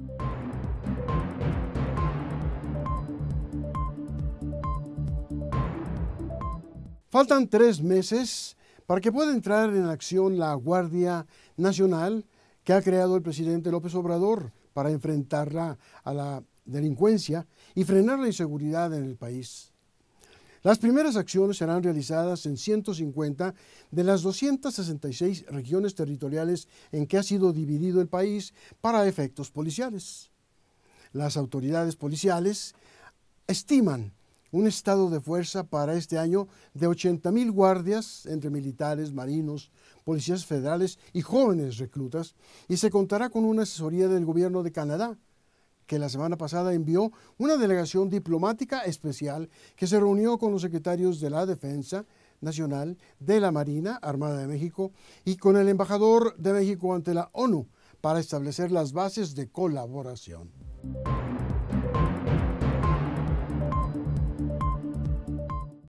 Faltan 3 meses para que pueda entrar en acción la Guardia Nacional que ha creado el presidente López Obrador para enfrentarla a la delincuencia y frenar la inseguridad en el país. Las primeras acciones serán realizadas en 150 de las 266 regiones territoriales en que ha sido dividido el país para efectos policiales. Las autoridades policiales estiman un estado de fuerza para este año de 80,000 guardias entre militares, marinos, policías federales y jóvenes reclutas, y se contará con una asesoría del gobierno de Canadá, que la semana pasada envió una delegación diplomática especial que se reunió con los secretarios de la Defensa Nacional, de la Marina Armada de México y con el embajador de México ante la ONU para establecer las bases de colaboración.